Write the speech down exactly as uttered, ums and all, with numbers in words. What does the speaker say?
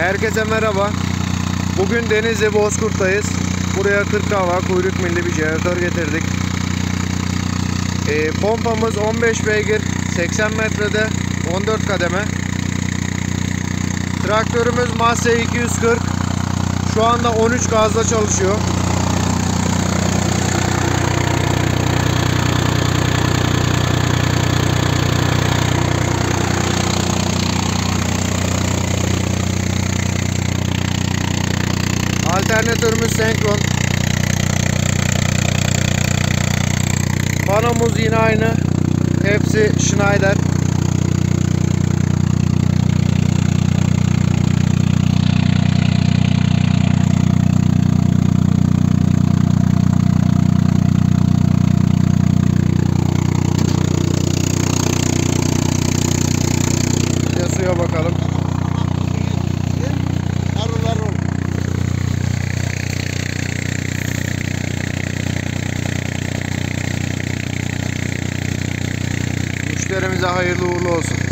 Herkese merhaba. Bugün Denizli Bozkurt'tayız. Buraya kırk hava kuyruk milli bir jeneratör getirdik. E, pompamız on beş beygir, seksen metrede, on dört kademe. Traktörümüz Massey iki yüz kırk. Şu anda on üç gazla çalışıyor. Alternatörümüz senkron. Panomuz yine aynı. Hepsi Schneider. Bir de suya bakalım. Müşterimize hayırlı uğurlu olsun.